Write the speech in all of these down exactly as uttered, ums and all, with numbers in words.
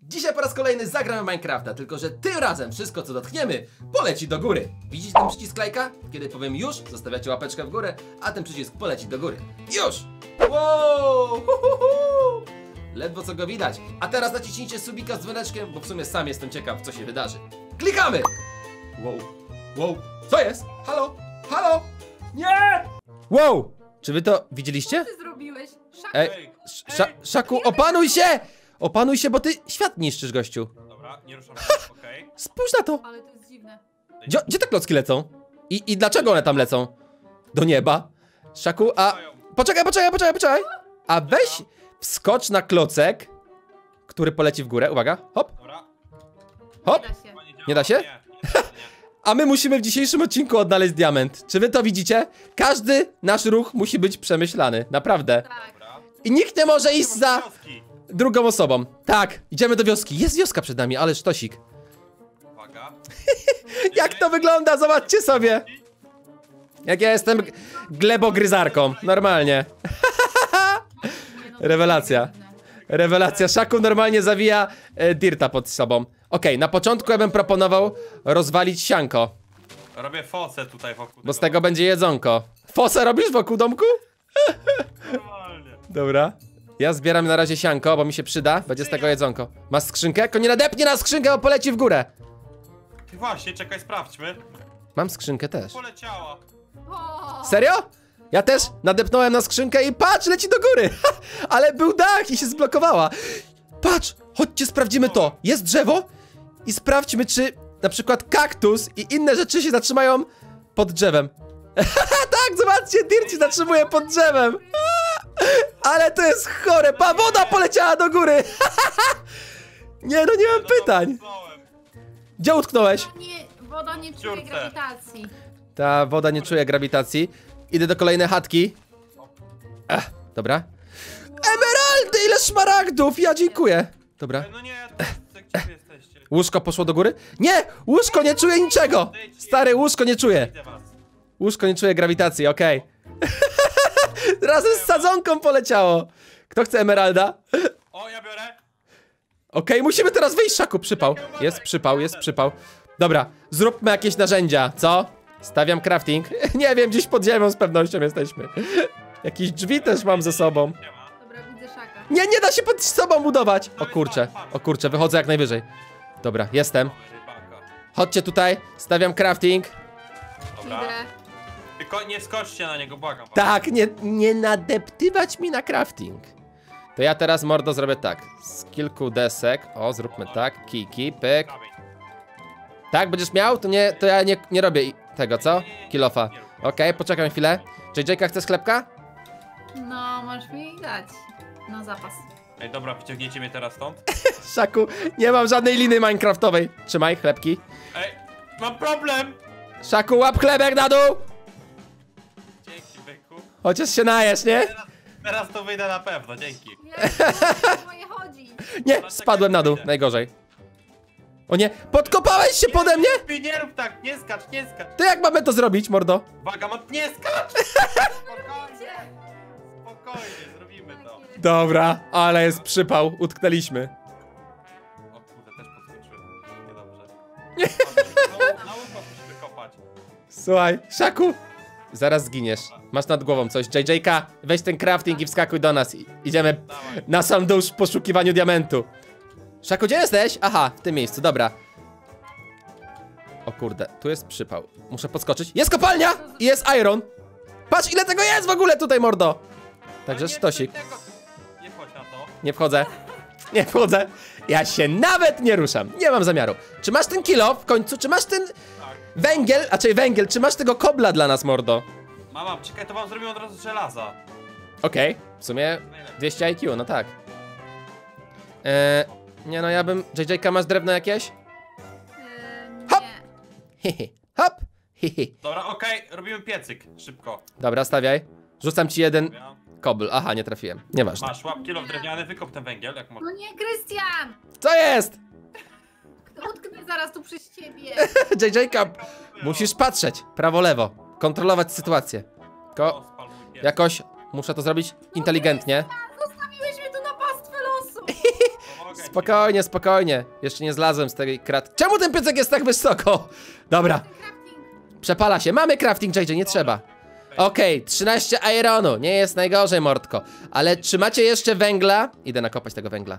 Dzisiaj po raz kolejny zagramy w Minecrafta, tylko że tym razem wszystko co dotkniemy poleci do góry. Widzicie ten przycisk lajka? Kiedy powiem już, zostawiacie łapeczkę w górę, a ten przycisk poleci do góry. Już! Wow! Hu, hu, hu. Ledwo co go widać. A teraz naciśnijcie subika z dzwoneczkiem, bo w sumie sam jestem ciekaw co się wydarzy. Klikamy! Wow! Wow! Co jest? Halo? Halo? Nie! Wow! Czy wy to widzieliście? Co ty zrobiłeś? Szaku. Ej, sz Szaku, opanuj się! Opanuj się, bo ty świat niszczysz, gościu. Dobra, nie ruszam się, okej. Okay. Spójrz na to! Ale to jest dziwne. Gdzie, gdzie te klocki lecą? I, I dlaczego one tam lecą? Do nieba? Szaku, a... Poczekaj, poczekaj, poczekaj, poczekaj! A weź wskocz na klocek, który poleci w górę. Uwaga, hop, Dobra. hop. Nie da się. Nie da się? Nie, nie, nie. A my musimy w dzisiejszym odcinku odnaleźć diament. Czy wy to widzicie? Każdy nasz ruch musi być przemyślany, naprawdę. Tak. Dobra. I nikt nie może iść za Wioski. drugą osobą. Tak, idziemy do wioski. Jest wioska przed nami, ale sztosik. Uwaga. Jak to wygląda? Zobaczcie sobie. Jak ja jestem g- glebogryzarką. Normalnie. Nie, no, Rewelacja. to jest dziwne. Rewelacja. Szaku normalnie zawija e, dirta pod sobą. Okej, na początku ja bym proponował rozwalić sianko, Robię fosę tutaj wokół. bo z tego będzie jedzonko. Fosę robisz wokół domku? Normalnie. Dobra. Ja zbieram na razie sianko, bo mi się przyda. Będzie z tego jedzonko. Masz skrzynkę? Tylko nie nadepnie na skrzynkę, bo poleci w górę. Ty właśnie, czekaj, sprawdźmy. Mam skrzynkę też. Poleciała. O, Serio? Ja też nadepnąłem na skrzynkę i patrz, leci do góry. Ale był dach i się zblokowała. Patrz, chodźcie sprawdzimy to. Jest drzewo i sprawdźmy, czy na przykład kaktus i inne rzeczy się zatrzymają pod drzewem. Tak, zobaczcie, Dirt się zatrzymuje pod drzewem. Ale to jest chore, pa, woda poleciała do góry. Nie, no nie mam pytań. Gdzie utknąłeś? nie, woda nie czuje Dziurce. grawitacji. Ta woda nie czuje grawitacji. Idę do kolejnej chatki. Ech, dobra. Emeraldy, ile szmaragdów! Ja dziękuję. Dobra. No nie, to gdzie wy jesteście? Łóżko poszło do góry? Nie! Łóżko nie czuje niczego! Stary, łóżko nie czuje. Widzę was. Łóżko nie czuje grawitacji, okej. Razem z sadzonką poleciało. Kto chce emeralda? O, ja biorę. Okej, musimy teraz wyjść, Szaku, przypał. Jest przypał, jest przypał. Dobra, zróbmy jakieś narzędzia, co? Stawiam crafting. Nie wiem, gdzieś pod ziemią z pewnością jesteśmy. Jakieś drzwi też mam ze sobą. Nie ma. Dobra, widzę szaka. Nie, nie da się pod sobą budować. O kurczę, o kurczę, wychodzę jak najwyżej. Dobra, jestem. Rybaka. Chodźcie tutaj, stawiam crafting. Dobra. Idę. Tylko nie skoczcie na niego, błagam was. Tak, nie, nie nadeptywać mi na crafting. To ja teraz, mordo, zrobię tak. Z kilku desek, o, zróbmy tak, kiki, pyk. Kamień. Tak, będziesz miał? To nie, to ja nie, nie robię i- tego, co? Kilofa. Okej, poczekam chwilę. J J-ka, chcesz chlebka? No, możesz mi dać. No, zapas. Ej, dobra, wyciągniecie mnie teraz stąd? Szaku, nie mam żadnej liny minecraftowej. Trzymaj, chlebki. Ej, mam problem! Szaku, łap chlebek na dół! Dzięki, byku. Chociaż się najesz, nie? Teraz, teraz to wyjdę na pewno, dzięki. Ja nie wiem, moje chodzi. Nie, spadłem na dół, najgorzej. O nie, podkopałeś się pode mnie? Ty nie rób tak, nie skacz, nie skacz. To jak mamy to zrobić, mordo? Uwaga, mam... nie skacz! Spokojnie, spokojnie, zrobimy to. Dobra, ale jest przypał, utknęliśmy. O kurde, też podskoczyłem. Niedobrze. Na na ucho musimy kopać. Słuchaj, Szaku, zaraz zginiesz. Masz nad głową coś. J J-ka, weź ten crafting i wskakuj do nas. I idziemy Dawaj. na sam dół w poszukiwaniu diamentu. Szaku, gdzie jesteś? Aha, w tym miejscu, dobra. O kurde, tu jest przypał. Muszę podskoczyć. Jest kopalnia! I jest iron. Patrz, ile tego jest w ogóle tutaj, mordo. Także Ale nie sztosik. tego- Nie wchodź na to. Nie wchodzę. Nie wchodzę. Ja się nawet nie ruszam. Nie mam zamiaru. Czy masz ten kilo w końcu? Czy masz ten Tak. węgiel? A czy węgiel? Czy masz tego kobla dla nas, mordo? Mama, czekaj, to wam zrobię od razu z żelaza. Okej, w sumie dwieście I Q, no tak. Eee, nie no, ja bym... J J-ka, masz drewno jakieś? Yy, Hop! nie. Hihi, hop! Hihi. Dobra, okej, robimy piecyk, szybko. Dobra, stawiaj. Rzucam ci jeden Ja. kobl. Aha, nie trafiłem. Nieważne. Masz, łap kilo drewniany, wykop ten węgiel, jak No możesz. nie, Krystian! Co jest? Utknę zaraz tu przez ciebie. J J-ka, musisz patrzeć. Prawo, lewo. Kontrolować sytuację. Ko O, spal mój piec. jakoś muszę to zrobić inteligentnie. Zostawiłeś mnie tu na pastwę losu. Pomogę ci. Spokojnie, spokojnie. Jeszcze nie zlazłem z tej krat... Czemu ten piecek jest tak wysoko? Dobra. Przepala się. Mamy crafting, J J, nie trzeba. Okej, okay, trzynaście ironu. Nie jest najgorzej, mordko. Ale czy macie jeszcze węgla? Idę nakopać tego węgla.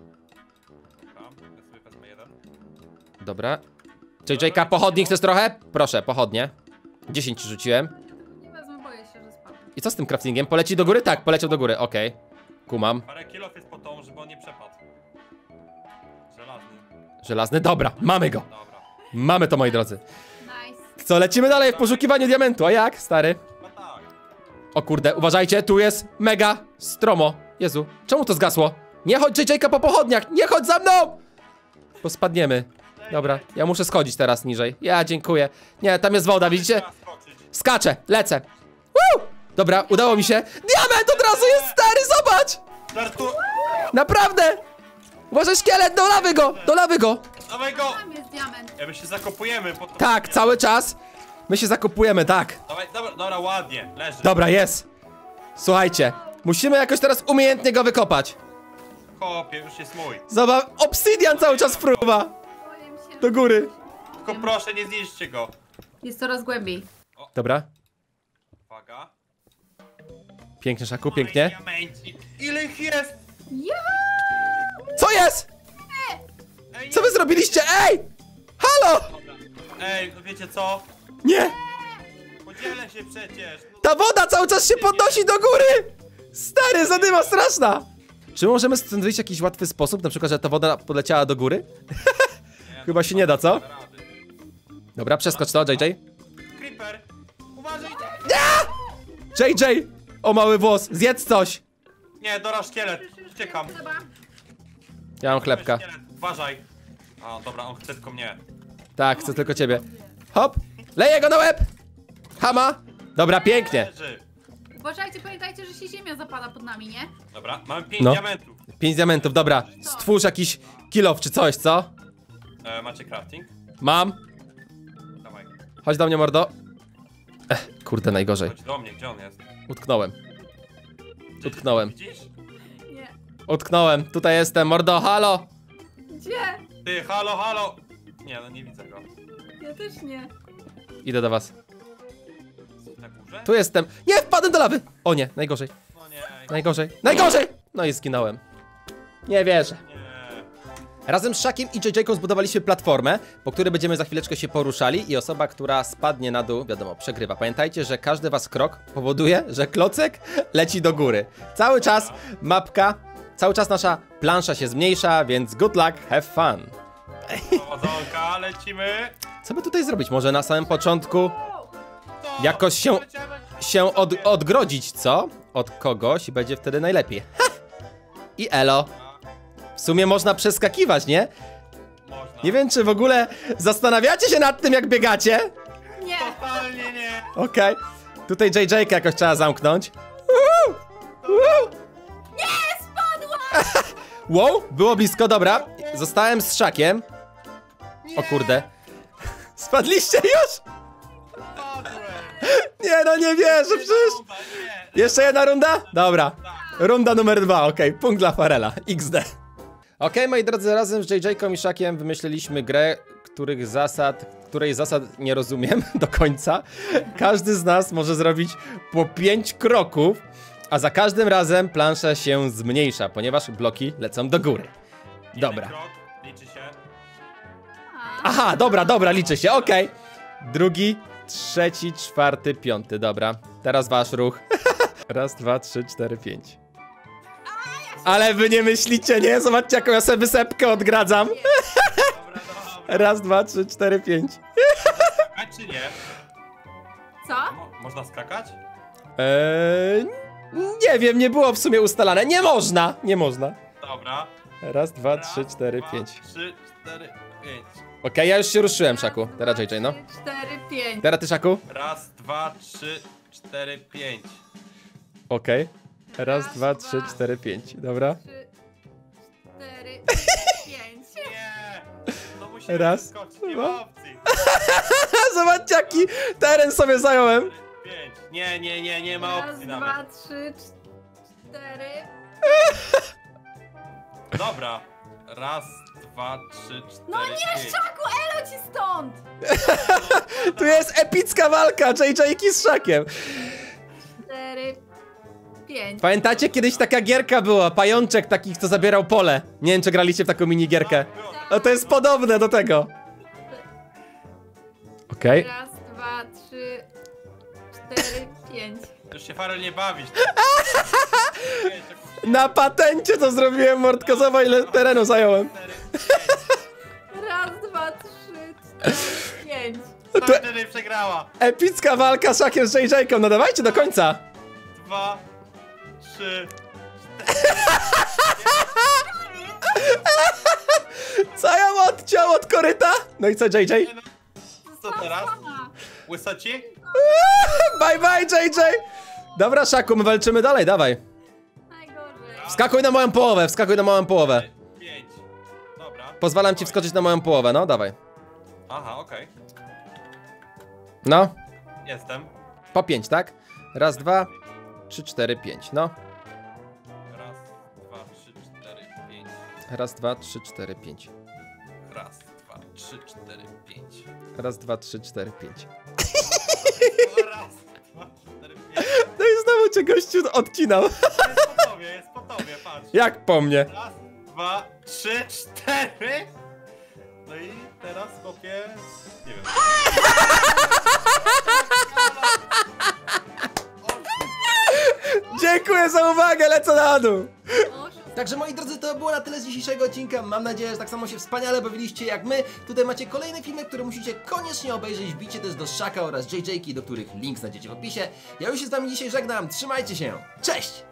Dobra. J J K, pochodni chcesz trochę? Proszę, pochodnie. dziesięć ci rzuciłem. Nie wezmę, boję się, że spadł. I co z tym craftingiem? Poleci do góry? Tak, poleciał do góry, okej. Okay. Kumam. Parę kilof jest po to, żeby on nie przepadł. Żelazny. Żelazny, dobra, mamy go. Dobra. Mamy to, moi drodzy. Nice. Co, lecimy dalej w poszukiwaniu diamentu, a jak, stary? No tak. O kurde, uważajcie, tu jest mega stromo. Jezu, czemu to zgasło? Nie chodź, J J K, po pochodniach, nie chodź za mną! Bo spadniemy. Dobra, ja muszę schodzić teraz niżej. Ja, dziękuję. Nie, tam jest woda, widzicie? Skaczę, lecę. Woo! Dobra, udało mi się. Diament od razu jest, stary, zobacz! Żartu! Naprawdę! Uważaj, szkielet, do lawy go, do lawy go. Dawaj go! Tam jest diament. Ja my się zakopujemy po to. Tak, cały czas my się zakopujemy, tak. Dawaj, dobra, dobra, ładnie, leży. Dobra, jest. Słuchajcie, musimy jakoś teraz umiejętnie go wykopać. Kopie, już jest mój. Zobacz, obsydian cały czas fruwa. Boję się. Do góry. Tylko proszę, nie zniszczcie go. Jest coraz głębiej. Dobra, Uwaga. pięknie, Szaku, pięknie. Diamenci. Ile ich jest? Ja! Co jest? Ej, nie- Co wy zrobiliście? Ej! Halo! Dobra. Ej, no wiecie co? Nie! Podzielę się przecież. No, Ta woda cały czas się podnosi do góry! Stary, zadyma straszna! Czy możemy stąd wyjść w jakiś łatwy sposób? Na przykład, że ta woda poleciała do góry? nie, Chyba się nie da, co? da rady. Dobra, przeskocz to, J J. Creeper! Uważaj! J J! O mały włos, zjedz coś! Nie, Dora, szkielet. Uciekam. Chyba. Ja mam chlebka. Szkielet, uważaj. A, dobra, on chce tylko mnie. Tak, chcę tylko ciebie. Hop! Leję go na łeb! Hama! Dobra, pięknie. Leży. Uważajcie, pamiętajcie, że się ziemia zapada pod nami, nie? Dobra, mamy pięć No. diamentów. Pięć diamentów, dobra. Stwórz jakiś kilof czy coś, co? E, macie crafting? Mam. Dawaj. Chodź do mnie, mordo. Ech, kurde, najgorzej. Chodź do mnie, gdzie on jest? Utknąłem. Utknąłem. Widzisz? Nie. Utknąłem. Tutaj jestem, mordo, halo! Gdzie? Ty, halo, halo! Nie, no nie widzę go. Ja też nie. Idę do was. Na górze? Tu jestem. Nie, wpadłem do lawy! O nie, najgorzej. No nie, Najgorzej. Najgorzej! No i zginąłem. Nie wierzę. nie. Razem z Szakiem i J J-ką zbudowaliśmy platformę, po której będziemy za chwileczkę się poruszali i osoba, która spadnie na dół, wiadomo, przegrywa. Pamiętajcie, że każdy was krok powoduje, że klocek leci do góry. Cały czas mapka, cały czas nasza plansza się zmniejsza, więc good luck, have fun. Powodzonka, lecimy. Co by tutaj zrobić? Może na samym początku To, Jakoś się- poleciamy. się od, odgrodzić, co? Od kogoś i będzie wtedy najlepiej. Ha! I elo. W sumie można przeskakiwać, nie? Można. Nie wiem, czy w ogóle zastanawiacie się nad tym, jak biegacie? Nie. Totalnie nie. Okej. Tutaj J J jakoś trzeba zamknąć. Uhu! Uhu! Nie, spadła! Wow, było blisko, dobra. Zostałem z Szakiem. O kurde. Spadliście już? Padłem. Nie no, nie wierzę, przecież. Nie. Jeszcze jedna runda? Dobra. Runda numer dwa, okej. Punkt dla Farela. X D. Okej, moi drodzy, razem z J J-ką i Szakiem wymyśliliśmy grę, których zasad, której zasad nie rozumiem do końca. Każdy z nas może zrobić po pięć kroków, a za każdym razem plansza się zmniejsza, ponieważ bloki lecą do góry. Dobra. Jeden krok, liczy się. Aha, dobra, dobra, liczy się, okej. Drugi, trzeci, czwarty, piąty, dobra. Teraz wasz ruch. Raz, dwa, trzy, cztery, pięć. Ale wy nie myślicie, nie? Zobaczcie, jaką ja sobie wysepkę odgradzam. Dobra, dobra. Raz, dwa, trzy, cztery, pięć. A czy nie? Co? Mo można skakać? Eee, nie wiem, nie było w sumie ustalane. Nie można, nie można. Dobra. Raz, dwa, Raz, trzy, cztery, dwa, pięć. Trzy, cztery, pięć. Okej, ja już się ruszyłem, Szaku. Teraz J J, no. Trzy, cztery, pięć. Teraz ty, Szaku. Raz, dwa, trzy, cztery, pięć. Okej. Raz, Raz, dwa, dwa. trzy, cztery, pięć. Dobra. Trzy, cztery, pięć. Nie! No musimy Raz, skoczyć, nie dwa. ma opcji. Zobaczcie, jaki teren sobie zająłem. Pięć. Nie, nie, nie, nie ma Raz, opcji dwa, nawet. trzy, cztery. Dobra. Raz, dwa, trzy, cztery, No nie, pięć. Szaku, elo ci stąd! Tu jest epicka walka J J Ki z Szakiem. Cztery, pięć. Pamiętacie, kiedyś taka gierka była, pajączek takich, co zabierał pole. Nie wiem, czy graliście w taką minigierkę. No to jest podobne do tego. Okej. Okay. Raz, dwa, trzy, cztery, pięć. Już się Farel nie bawisz. Na patencie to zrobiłem, Mordkozowa, ile terenu zająłem. Raz, dwa, trzy, cztery, pięć. To Wtedy przegrała. epicka walka z Szakiem z J J-ką, no dawajcie do końca. Dwa, trzy, Co ja odciął od koryta? No i co, J J? cztery. Co teraz? Sama. Łysoci? Bye bye, J J! Dobra, Szaku, my walczymy dalej, dawaj. Najgorzej. Wskakuj na moją połowę, wskakuj na moją połowę. Pięć. Dobra. Pozwalam ci wskoczyć na moją połowę, no dawaj. Aha, okej. No, Jestem. po pięć, tak? Raz, dwa, trzy, cztery, pięć, no. Raz, dwa, trzy, cztery, pięć. Raz, dwa, trzy, cztery, pięć. Raz, dwa, trzy, cztery, pięć. Raz, dwa, trzy, cztery, pięć. Raz, dwa, cztery, pięć. No i znowu cię gościu odcinał. Jest po tobie, jest po tobie, patrz. Jak po mnie? Raz, dwa, trzy, cztery. No i teraz kopię... Nie wiem. Dziękuję za uwagę, lecę na dół. Oszust. Także moi drodzy, to było na tyle z dzisiejszego odcinka. Mam nadzieję, że tak samo się wspaniale bawiliście jak my. Tutaj macie kolejne filmy, które musicie koniecznie obejrzeć. Wbijcie też do Szaka oraz J J Ki, do których link znajdziecie w opisie. Ja już się z wami dzisiaj żegnam. Trzymajcie się. Cześć!